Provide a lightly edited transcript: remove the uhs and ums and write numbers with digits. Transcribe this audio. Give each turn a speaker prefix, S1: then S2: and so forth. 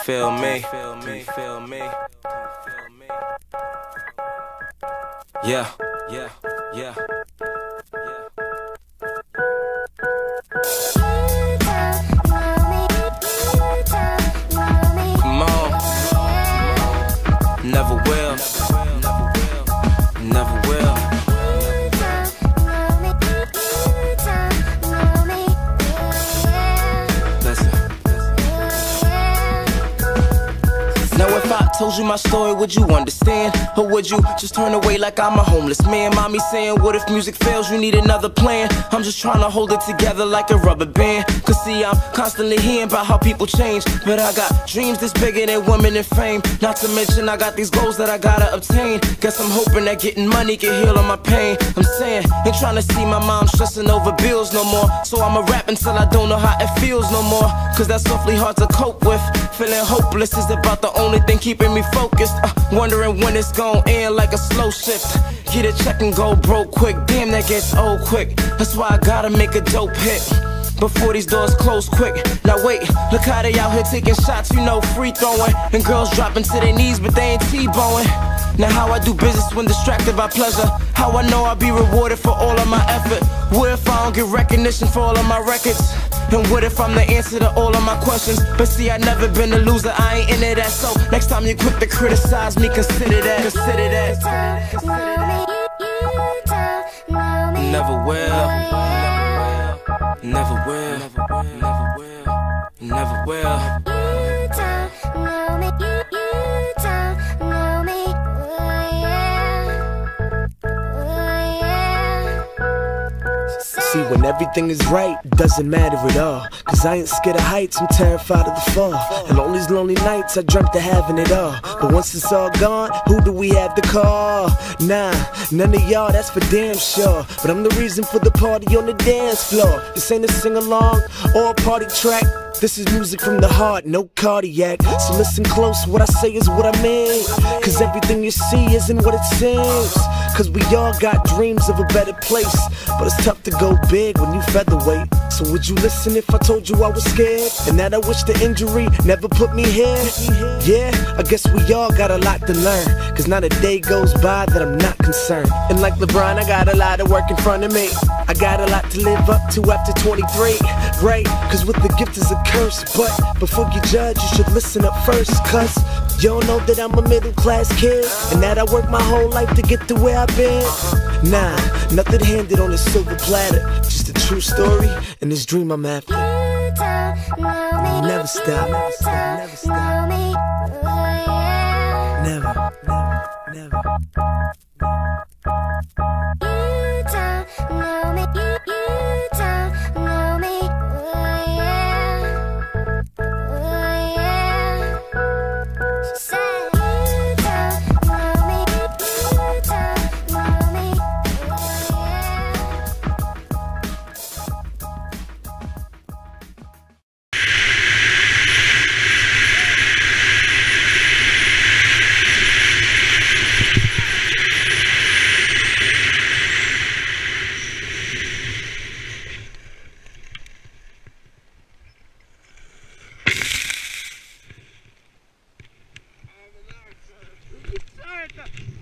S1: feel me? Yeah, yeah, yeah. Come on. Never will. Never will. Now if I told you my story, would you understand? Or would you just turn away like I'm a homeless man? Mommy saying, what if music fails, you need another plan? I'm just trying to hold it together like a rubber band. Cause see, I'm constantly hearing about how people change, but I got dreams that's bigger than women and fame. Not to mention I got these goals that I gotta obtain. Guess I'm hoping that getting money can heal all my pain. I'm saying, ain't trying to see my mom stressing over bills no more. So I'ma rap until I don't know how it feels no more. Cause that's awfully hard to cope with. Feeling hopeless is about the only thing keeping me focused. Wondering when it's gon' end like a slow shift. Get a check and go broke quick. Damn, that gets old quick. That's why I gotta make a dope hit before these doors close quick. Now wait, look how they out here taking shots, you know, free throwing. And girls dropping to their knees, but they ain't T-bowing. Now how I do business when distracted by pleasure. How I know I'll be rewarded for all of my effort. What if I don't get recognition for all of my records? And what if I'm the answer to all of my questions? But see, I never been a loser, I ain't into that. So next time you quick to criticize me, consider that. Consider that. Never will. Never will. Never will. Never will.
S2: See, when everything is right, it doesn't matter at all. Cause I ain't scared of heights, I'm terrified of the fall. And on these lonely nights, I dreamt of having it all. But once it's all gone, who do we have to call? Nah, none of y'all, that's for damn sure. But I'm the reason for the party on the dance floor. This ain't a sing-along or a party track. This is music from the heart, no cardiac. So listen close, what I say is what I mean. Cause everything you see isn't what it seems. Cause we all got dreams of a better place, but it's tough to go big when you featherweight. So would you listen if I told you I was scared? And that I wish the injury never put me here? Yeah, I guess we all got a lot to learn. Cause not a day goes by that I'm not concerned. And like LeBron, I got a lot of work in front of me. I got a lot to live up to after 23. Right, cause with the gift is a curse. But before you judge, you should listen up first. Cause you don't know that I'm a middle class kid, and that I worked my whole life to get to where I've been. Nah, nothing handed on a silver platter. Just a true story and this dream I'm after. Never stop, never stop, never stop. Never, never,
S3: Sorry.